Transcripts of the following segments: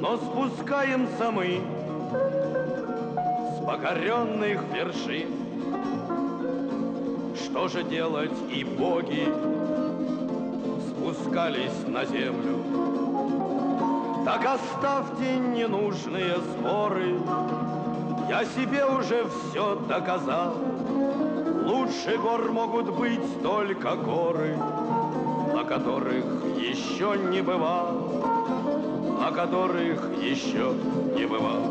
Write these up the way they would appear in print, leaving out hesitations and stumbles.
но спускаемся мы с покоренных вершин. Что же делать, и боги спускались на землю? Так оставьте ненужные споры, я себе уже все доказал. Лучше гор могут быть только горы, на которых еще не бывал, на которых еще не бывал.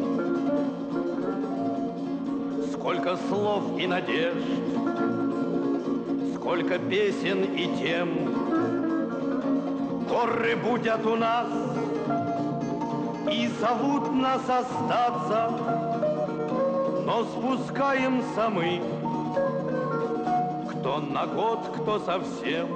Сколько слов и надежд, сколько песен и тем, горы будут у нас и зовут нас остаться, но спускаемся мы, кто на год, кто совсем,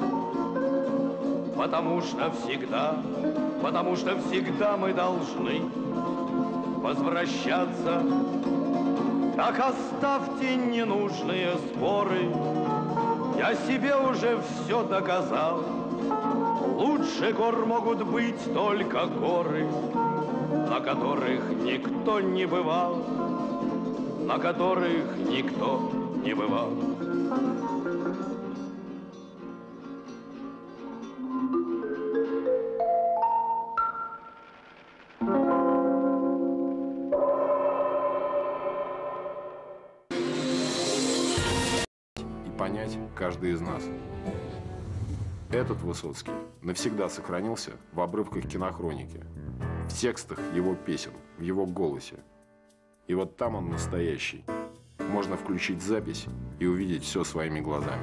потому что всегда мы должны возвращаться. Так оставьте ненужные споры, я себе уже все доказал. Лучше гор могут быть только горы, на которых никто не бывал, на которых никто не бывал. И понять каждый из нас. Этот Высоцкий навсегда сохранился в обрывках кинохроники, в текстах его песен, в его голосе. И вот там он настоящий. Можно включить запись и увидеть все своими глазами.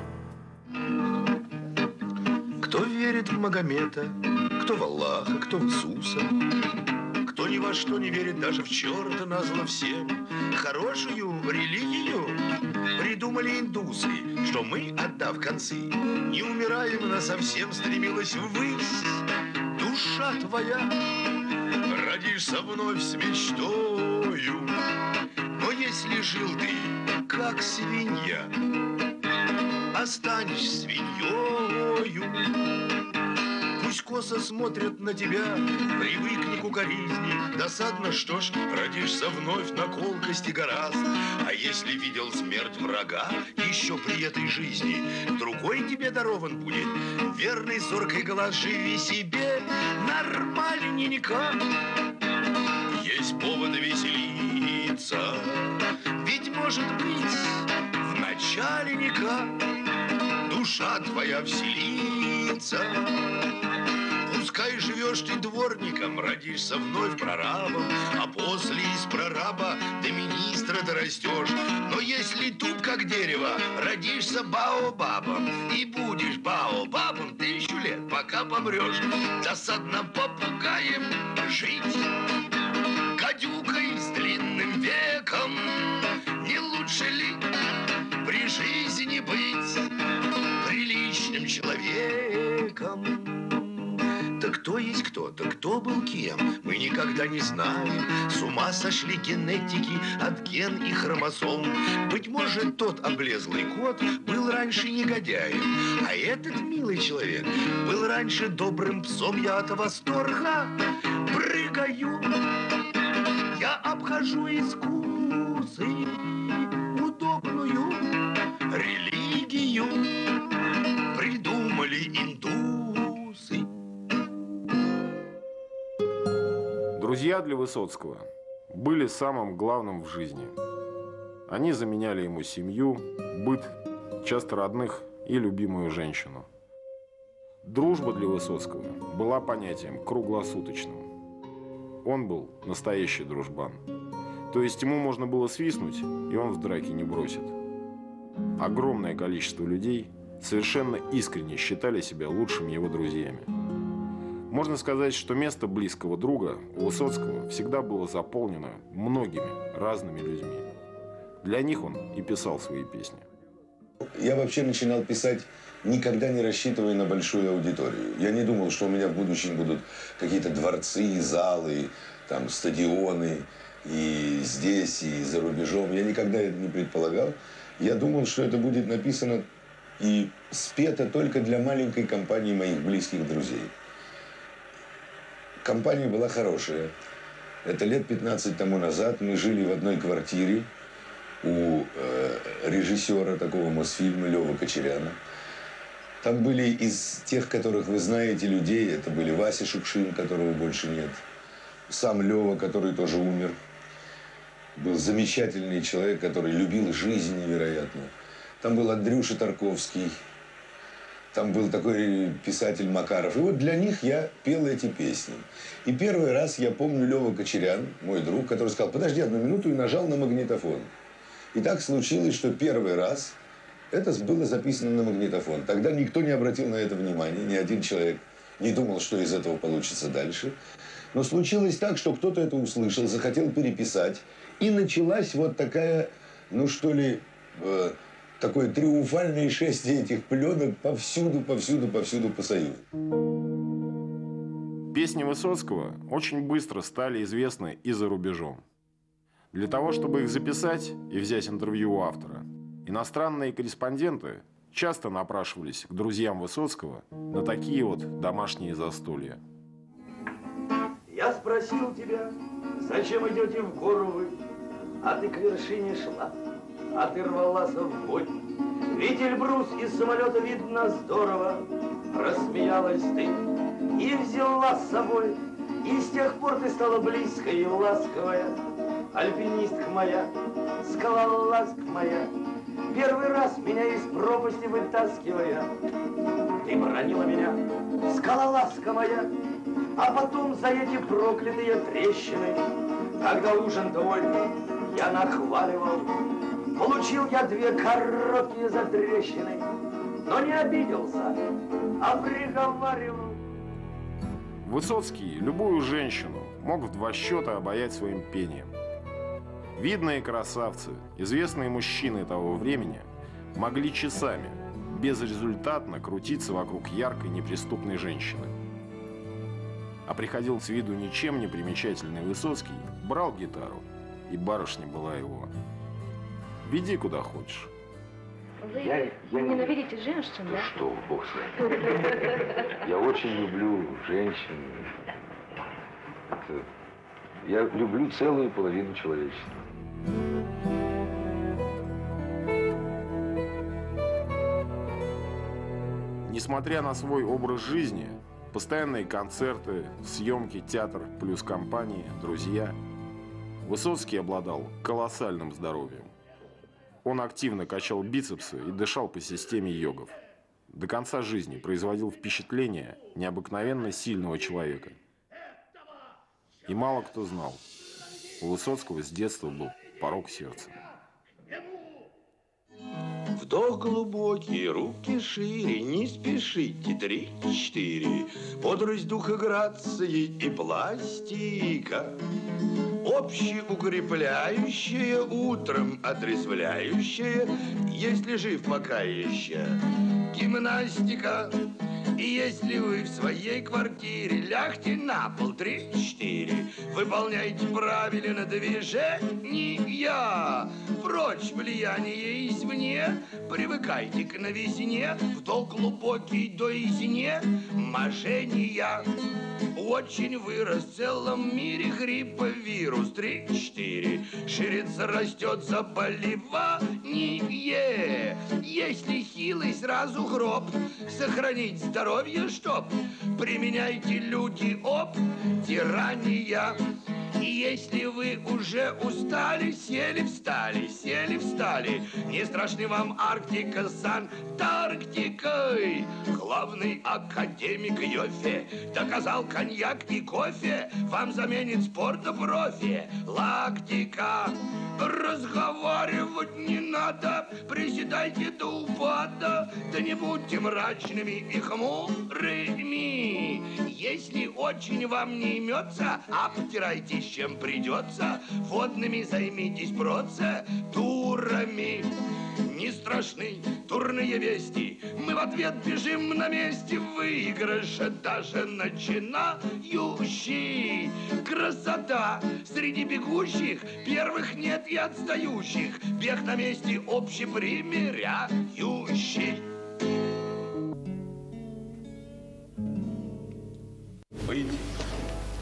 Кто верит в Магомета, кто в Аллаха, кто в Иисуса, кто ни во что не верит, даже в черта назло всем. Хорошую религию придумали индусы, что мы, отдав концы, не умираем, она совсем стремилась ввысь. Душа твоя, родишься вновь с мечтою, но если жил ты, как свинья, останешься свиньёю. Пусть косо смотрят на тебя, привыкни к укоризни. Досадно, что ж, родишься вновь на колкости гораст. А если видел смерть врага еще при этой жизни, другой тебе дарован будет верный зоркий глаз. Живи себе нормальненько, есть повод веселиться. Ведь может быть в начальника душа твоя вселится. Пускай живешь ты дворником, родишься вновь прорабом, а после из прораба до министра дорастешь. Но если тут как дерево, родишься баобабом, и будешь баобабом 1000 лет, пока помрешь. Досадно попугаем жить, гадюкой с длинным веком. Не лучше ли при жизни быть приличным человеком? Так кто есть кто-то, кто был кем, мы никогда не знаем. С ума сошли генетики от ген и хромосом. Быть может, тот облезлый кот был раньше негодяем, а этот милый человек был раньше добрым псом. Я от восторга прыгаю, я обхожу искусы, удобную религию придумали индусы. Друзья для Высоцкого были самым главным в жизни. Они заменяли ему семью, быт, часто родных и любимую женщину. Дружба для Высоцкого была понятием круглосуточным. Он был настоящий дружбан. То есть ему можно было свистнуть, и он в драке не бросит. Огромное количество людей совершенно искренне считали себя лучшими его друзьями. Можно сказать, что место близкого друга у Высоцкого всегда было заполнено многими разными людьми. Для них он и писал свои песни. Я вообще начинал писать, никогда не рассчитывая на большую аудиторию. Я не думал, что у меня в будущем будут какие-то дворцы, залы, там, стадионы, и здесь, и за рубежом. Я никогда это не предполагал. Я думал, что это будет написано и спето только для маленькой компании моих близких друзей. компания была хорошая. Это лет 15 тому назад мы жили в одной квартире у режиссера такого Мосфильма Лёвы Кочеряна. Там были из тех, которых вы знаете, людей, это были Вася Шукшин, которого больше нет, сам Лёва, который тоже умер. Был замечательный человек, который любил жизнь невероятно. Там был Андрюша Тарковский, там был такой писатель Макаров. И вот для них я пел эти песни. И первый раз я помню Лёва Кочерян, мой друг, который сказал: подожди одну минуту, и нажал на магнитофон. И так случилось, что первый раз это было записано на магнитофон. Тогда никто не обратил на это внимания, ни один человек не думал, что из этого получится дальше. Но случилось так, что кто-то это услышал, захотел переписать. И началась вот такая, ну что ли, такое триумфальное шествие этих пленок повсюду по Союзу. Песни Высоцкого очень быстро стали известны и за рубежом. Для того, чтобы их записать и взять интервью у автора, иностранные корреспонденты часто напрашивались к друзьям Высоцкого на такие вот домашние застолья. Я спросил тебя, зачем идете в гору вы, а ты к вершине шла, а ты рвалась в бой. Ведь Эльбрус из самолета видно здорово, рассмеялась ты и взяла с собой. И с тех пор ты стала близкая и ласковая, альпинистка моя, скалолазка моя, первый раз меня из пропасти вытаскивая. Ты бронила меня, скалолазка моя, а потом за эти проклятые трещины, когда ужин твой я нахваливал, получил я 2 короткие затрещины, но не обиделся, а приговаривал. Высоцкий любую женщину мог в 2 счета обаять своим пением. Видные красавцы, известные мужчины того времени могли часами безрезультатно крутиться вокруг яркой неприступной женщины. А приходил с виду ничем не примечательный Высоцкий, брал гитару, и барышня была его. Веди куда хочешь. Вы ненавидите женщин, да? Что, бог с вами. Я очень люблю женщин. Я люблю целую половину человечества. Несмотря на свой образ жизни, постоянные концерты, съемки, театр плюс компании, друзья, Высоцкий обладал колоссальным здоровьем. Он активно качал бицепсы и дышал по системе йогов. До конца жизни производил впечатление необыкновенно сильного человека. И мало кто знал, у Высоцкого с детства был порок сердца. Вдох глубокий, руки шире, не спешите, 3-4. Бодрость духа, грации и пластика, общеукрепляющая, утром отрезвляющая, если жив пока еще, гимнастика. И если вы в своей квартире, лягте на пол, 3-4. Выполняйте правильно движения. Прочь влияние извне. Привыкайте к новизне. Вдох глубокий до изне. Мошенния. Очень вырос в целом мире грипповирус. 3-4. Ширится, растет заболевание. Если хилый, сразу гроб. Сохранить здоровье, чтоб применяйте, люди, тирания. И если вы уже устали, сели, встали, не страшны вам Арктика с Антарктикой. Главный академик Йоффе доказал, коньяк и кофе вам заменит спорта профи. Лактика. Разговаривать не надо, приседайте до упада, да не будьте мрачными и хмурыми. Если очень вам не имется, обтирайтесь чем придется, водными займитесь процедурами. Не страшны дурные вести, мы в ответ бежим на месте выигрыша, даже начинающий. Красота среди бегущих, первых нет и отстающих, бег на месте общепримиряющий. Выйти.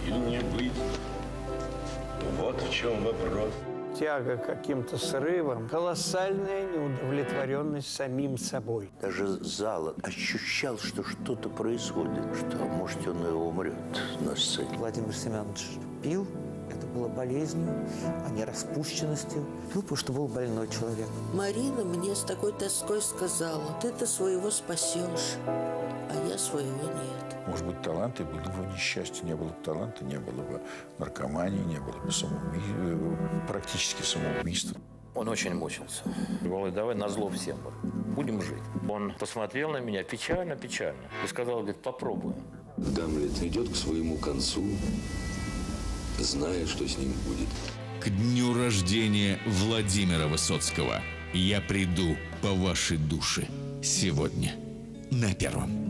или не быть? Вот в чем вопрос. Тяга к каким-то срывам, колоссальная неудовлетворенность самим собой. Даже зал ощущал, что что-то происходит, что, может, он и умрет на сцене. Владимир Семенович пил. Это было болезнью, а не распущенностью. Ну, потому что был больной человек. Марина мне с такой тоской сказала: ты-то своего спасешь, а я своего нет. Может быть, таланты были бы несчастье. Не было бы таланта, не было бы наркомании, не было бы практически самоубийства. Он очень мучился. Говорит, давай назло всем, будем жить. Он посмотрел на меня печально-печально и сказал, говорит, попробуем. Гамлет идет к своему концу, зная, что с ним будет. К дню рождения Владимира Высоцкого я приду по вашей душе сегодня на Первом.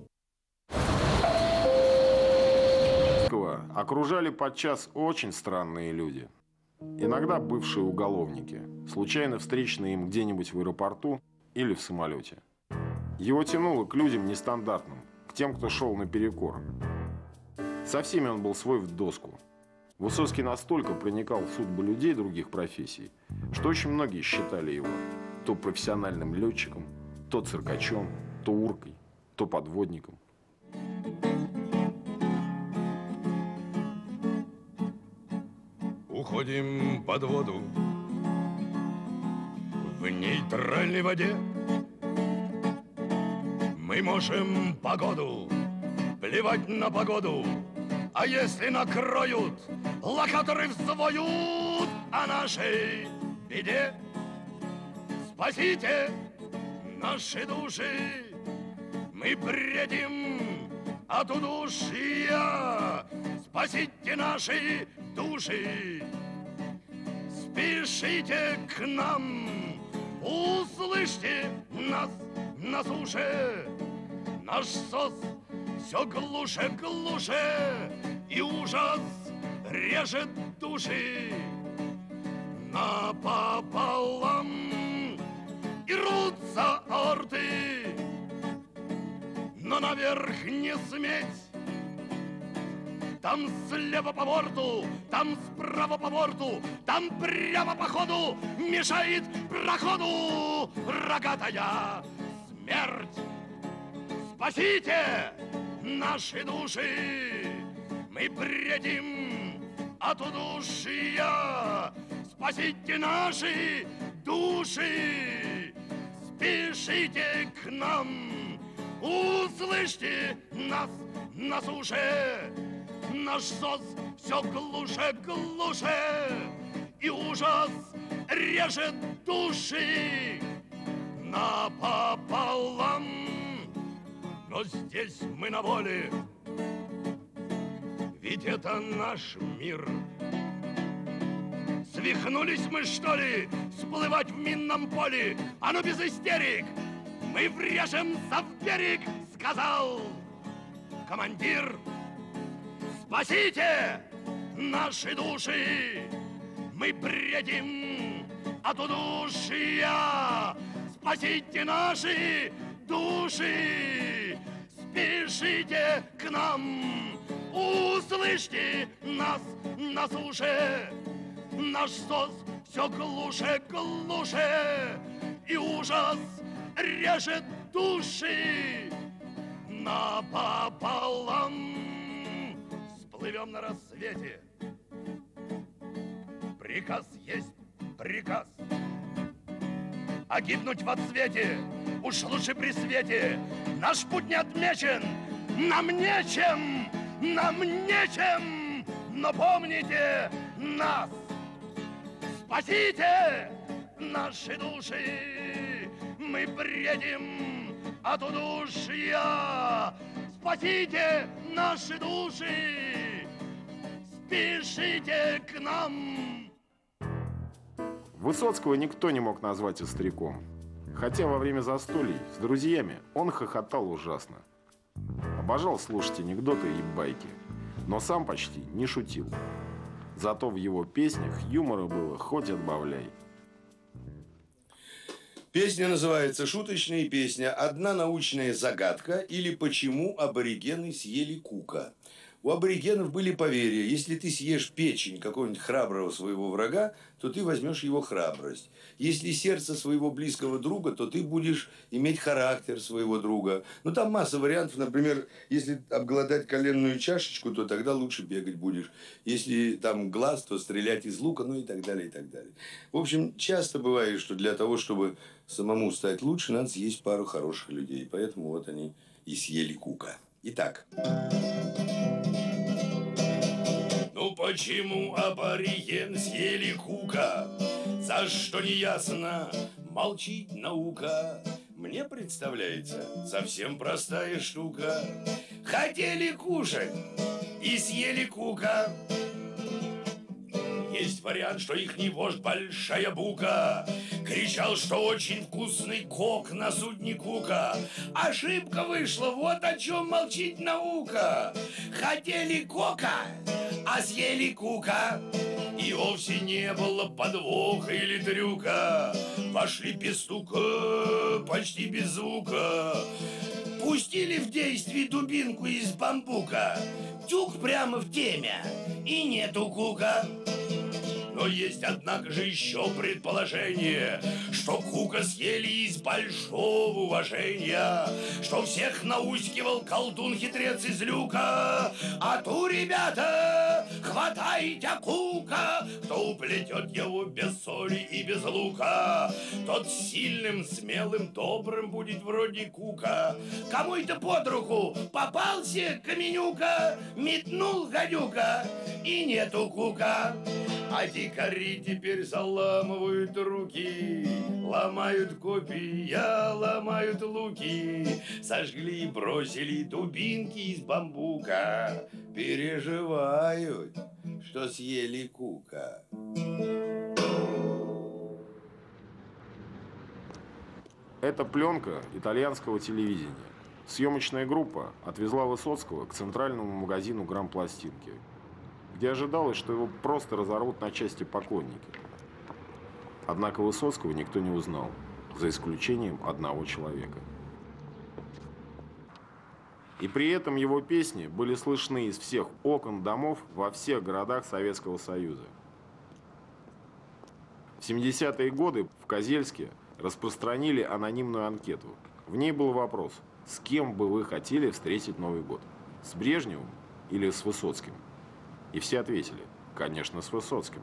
Окружали подчас очень странные люди. Иногда бывшие уголовники, случайно встреченные им где-нибудь в аэропорту или в самолете. Его тянуло к людям нестандартным, к тем, кто шел наперекор. Со всеми он был свой в доску. Высоцкий настолько проникал в судьбы людей других профессий, что очень многие считали его то профессиональным летчиком, то циркачом, то уркой, то подводником. Уходим под воду в нейтральной воде. Мы можем погоду, плевать на погоду. А если накроют, локаторы взвоют о нашей беде. Спасите наши души, мы бредим от удушья. Спасите наши души, спешите к нам, услышьте нас на суше. Наш сос все глуше, глуше, и ужас режет души напополам, и рвутся орды, но наверх не сметь. Там слева по борту, там справа по борту, там прямо по ходу мешает проходу рогатая смерть. Спасите наши души, мы бредим от удушья. Спасите наши души, спешите к нам, услышьте нас на суше. Наш сос все глуше, глуше, и ужас режет души напополам. Но здесь мы на воле, ведь это наш мир. Свихнулись мы, что ли, всплывать в минном поле? А ну без истерик, мы врежемся в берег, сказал командир. Спасите наши души, мы бредим от удушья. Спасите наши души, спешите к нам, услышьте нас на суше. Наш сос все глуше, глуше, и ужас режет души напополам. Плывем на рассвете. Приказ есть приказ. А гибнуть в отсвете уж лучше при свете. Наш путь не отмечен, нам нечем, но помните нас. Спасите наши души, мы бредим от удушья. Спасите наши души, спешите к нам. Высоцкого никто не мог назвать остряком. Хотя во время застолий с друзьями он хохотал ужасно. Обожал слушать анекдоты и байки, но сам почти не шутил. Зато в его песнях юмора было хоть отбавляй. Песня называется «Шуточная песня. Одна научная загадка» или «Почему аборигены съели кука». У аборигенов были поверья. Если ты съешь печень какого-нибудь храброго своего врага, то ты возьмешь его храбрость. Если сердце своего близкого друга, то ты будешь иметь характер своего друга. Ну, там масса вариантов. Например, если обглодать коленную чашечку, то тогда лучше бегать будешь. Если там глаз, то стрелять из лука, ну и так далее, и так далее. В общем, часто бывает, что для того, чтобы самому стать лучше, надо съесть пару хороших людей. Поэтому вот они и съели Кука. Итак. Ну почему абориген съели Кука? За что не ясно, молчит наука. Мне представляется совсем простая штука. Хотели кушать и съели Кука. Есть вариант, что ихний вождь Большая Бука кричал, что очень вкусный кок на судне Кука. Ошибка вышла, вот о чем молчит наука. Хотели кока, а съели Кука. И вовсе не было подвоха или трюка. Вошли без стука, почти без звука. Пустили в действие дубинку из бамбука. Тюк прямо в теме, и нету Кука. Но есть, однако же, еще предположение, что Кука съели из большого уважения, что всех наускивал колдун-хитрец из люка. А ту, ребята, хватайте Кука, кто уплетет его без соли и без лука. Тот сильным, смелым, добрым будет вроде Кука. Кому-то под руку попался каменюка, метнул гадюка, и нету Кука. А дикари теперь заламывают руки, ломают копья, ломают луки, сожгли и бросили дубинки из бамбука, переживают, что съели Кука. Это пленка итальянского телевидения. Съемочная группа отвезла Высоцкого к центральному магазину грампластинки, где ожидалось, что его просто разорвут на части поклонники. Однако Высоцкого никто не узнал, за исключением одного человека. И при этом его песни были слышны из всех окон домов во всех городах Советского Союза. В 70-е годы в Козельске распространили анонимную анкету. В ней был вопрос: с кем бы вы хотели встретить Новый год? С Брежневым или с Высоцким? И все ответили: конечно, с Высоцким.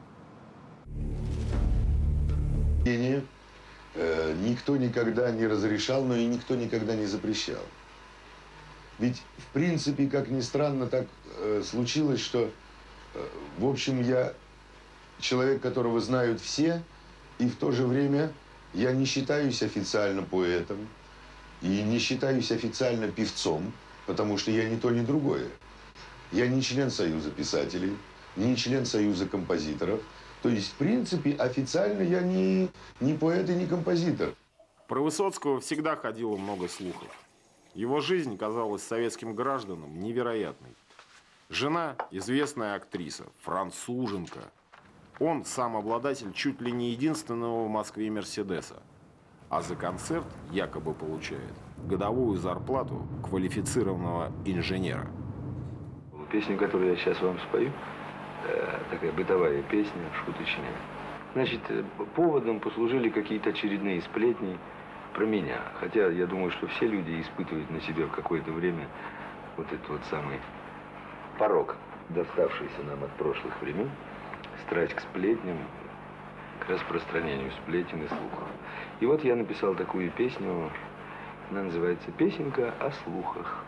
Никто никогда не разрешал, но и никто никогда не запрещал. Ведь, в принципе, как ни странно, так случилось, что, в общем, я человек, которого знают все, и в то же время я не считаюсь официально поэтом, и не считаюсь официально певцом, потому что я ни то, ни другое. Я не член Союза писателей, не член Союза композиторов. То есть, в принципе, официально я не поэт и не композитор. Про Высоцкого всегда ходило много слухов. Его жизнь казалась советским гражданам невероятной. Жена – известная актриса, француженка. Он – сам обладатель чуть ли не единственного в Москве Мерседеса. А за концерт якобы получает годовую зарплату квалифицированного инженера. Песню, которую я сейчас вам спою, такая бытовая песня, шуточная. Значит, поводом послужили какие-то очередные сплетни про меня. Хотя я думаю, что все люди испытывают на себе в какое-то время вот этот вот самый порок, доставшийся нам от прошлых времен, страсть к сплетням, к распространению сплетен и слухов. И вот я написал такую песню, она называется «Песенка о слухах».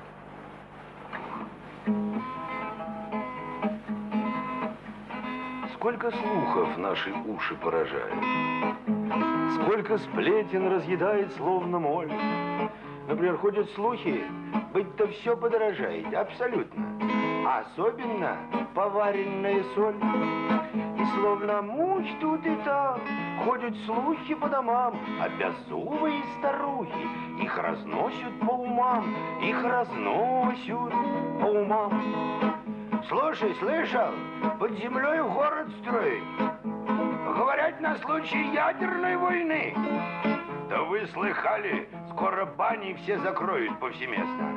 Сколько слухов наши уши поражают, сколько сплетен разъедает словно моль. Например, ходят слухи, быть-то все подорожает, абсолютно. Особенно поваренная соль. И словно муч тут и там ходят слухи по домам, а беззубые старухи их разносят по умам, их разносят по умам. Слушай, слышал, под землей город строить? Говорят, на случай ядерной войны. Да вы слыхали, скоро бани все закроют повсеместно.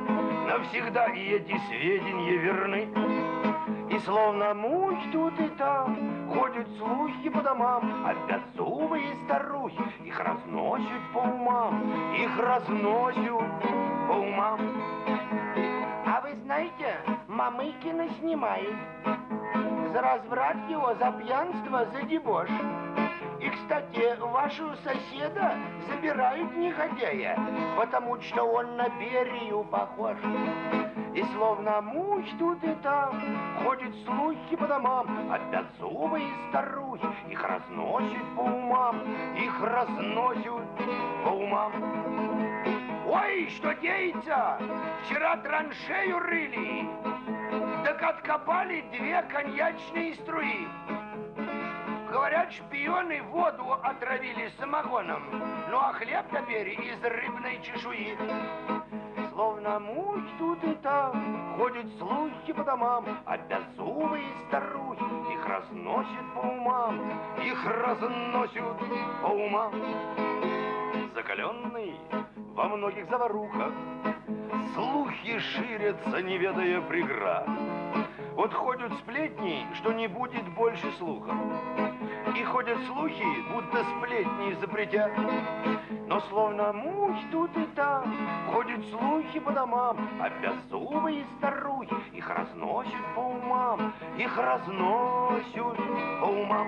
навсегда и эти сведения верны. И словно муж тут и там ходят слухи по домам, а беззубые старухи их разносят по умам, их разносят по умам. А вы знаете, Мамыкина снимают за разврат его, за пьянство, за дебош. И, кстати, вашего соседа забирают негодяя, потому что он на Берию похож. И словно муж тут и там ходят слухи по домам, а беззубые старухи их разносят по умам, их разносят по умам. Ой, что деется? Вчера траншею рыли, так откопали 2 коньячные струи. Говорят, шпионы воду отравили самогоном, ну а хлеб теперь из рыбной чешуи. Словно муж тут и там ходят слухи по домам, а беззубые старухи их разносят по умам, их разносят по умам. Закаленный во многих заварухах, слухи ширятся, не ведая преград. Вот ходят сплетни, что не будет больше слухов. И ходят слухи, будто сплетни запретят. Но словно муж тут и там ходят слухи по домам, а беззубые старухи их разносят по умам, их разносят по умам.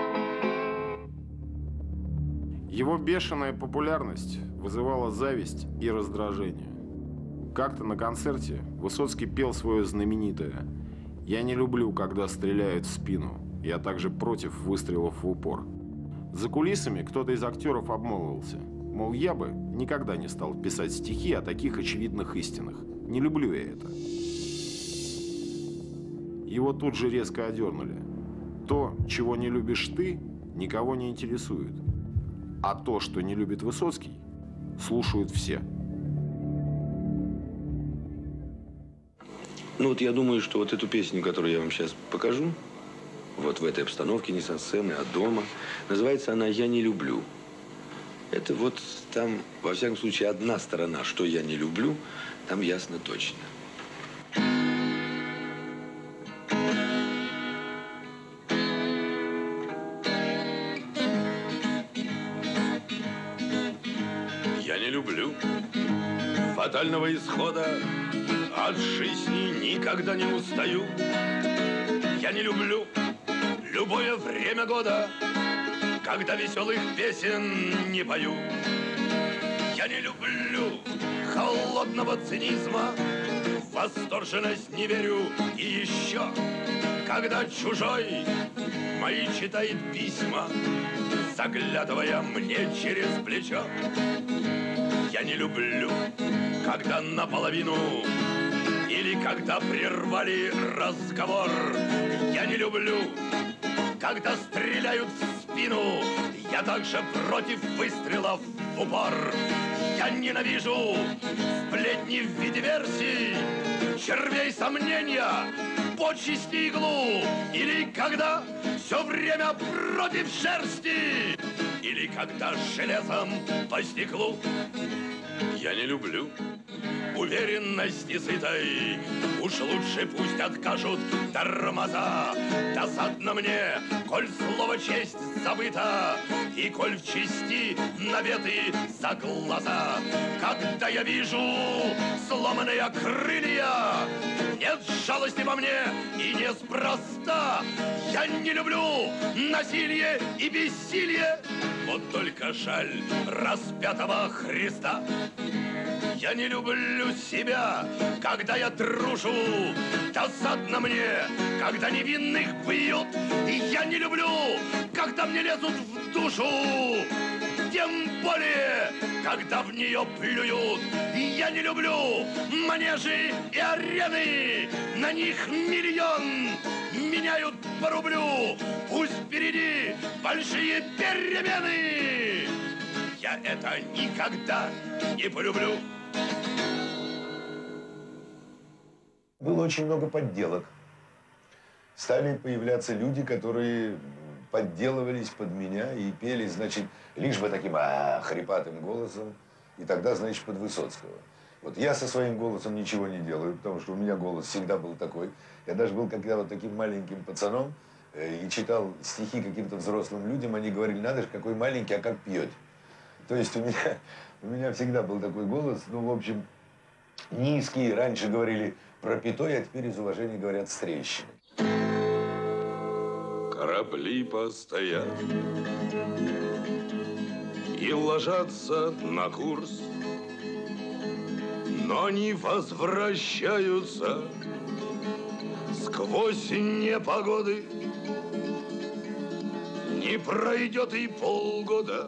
Его бешеная популярность вызывала зависть и раздражение. Как-то на концерте Высоцкий пел свое знаменитое «Я не люблю, когда стреляют в спину. Я также против выстрелов в упор». За кулисами кто-то из актеров обмолвился. Мол, я бы никогда не стал писать стихи о таких очевидных истинах. Не люблю я это. Его тут же резко одернули. То, чего не любишь ты, никого не интересует. А то, что не любит Высоцкий, слушают все. Ну вот я думаю, что вот эту песню, которую я вам сейчас покажу, вот в этой обстановке, не со сцены, а дома, называется она «Я не люблю». Это вот там, во всяком случае, одна сторона, что я не люблю, там ясно точно. Я не люблю фатального исхода, от жизни никогда не устаю. Я не люблю любое время года, когда веселых песен не пою. Я не люблю холодного цинизма, в восторженность не верю. И еще, когда чужой мои читает письма, заглядывая мне через плечо. Я не люблю, когда наполовину или когда прервали разговор. Я не люблю, когда стреляют в спину. Я также против выстрелов в упор. Я ненавижу сплетни в виде версий, червей сомнения, почести иглу. Или когда все время против шерсти, или когда железом по стеклу. Я не люблю уверенности сытой, уж лучше пусть откажут тормоза. Досадно мне, коль слово честь забыто, и коль в чести наветы за глаза. Когда я вижу сломанные крылья, нет жалости во мне и неспроста. Я не люблю насилие и бессилие, вот только жаль распятого Христа. Я не люблю себя, когда я трушу, досадно мне, когда невинных бьют. И я не люблю, когда мне лезут в душу, тем более, когда в нее плюют. И я не люблю манежи и арены, на них миллион меняют по рублю. Пусть впереди большие перемены, я это никогда не полюблю. Было очень много подделок. Стали появляться люди, которые подделывались под меня и пели, значит, лишь бы таким хрипатым голосом. И тогда, значит, под Высоцкого. Вот я со своим голосом ничего не делаю, потому что у меня голос всегда был такой. Я даже был когда вот таким маленьким пацаном и читал стихи каким-то взрослым людям, они говорили, надо же, какой маленький, а как пьет. То есть у меня всегда был такой голос, ну, в общем, низкий. Раньше говорили пропитой, а теперь из уважения говорят с трещиной. Корабли постоят и ложатся на курс, но не возвращаются сквозь непогоды. Не пройдет и полгода,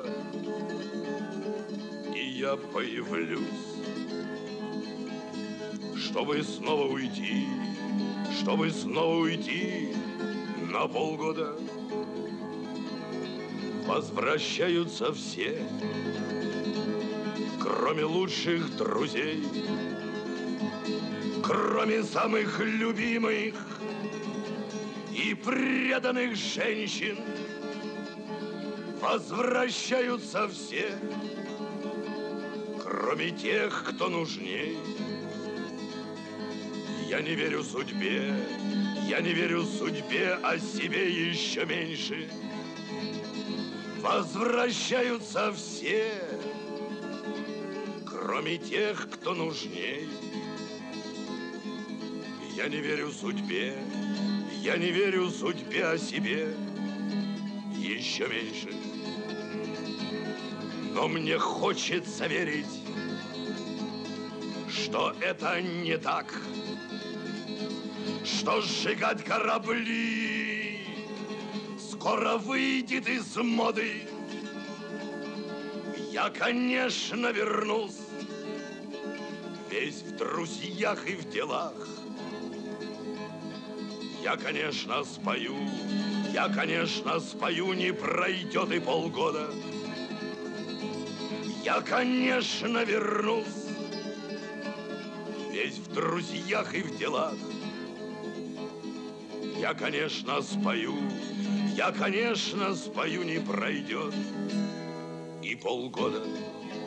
и я появлюсь, чтобы снова уйти на полгода. Возвращаются все, кроме лучших друзей, кроме самых любимых и преданных женщин. Возвращаются все, кроме тех, кто нужней. Я не верю судьбе, а себе еще меньше. Возвращаются все, кроме тех, кто нужней. Я не верю судьбе, а себе еще меньше. Но мне хочется верить, что это не так, что сжигать корабли скоро выйдет из моды. Я, конечно, вернусь, весь в друзьях и в делах. Я, конечно, спою, не пройдет и полгода. Я, конечно, вернусь, весь в друзьях и в делах. Я, конечно, спою, не пройдет и полгода.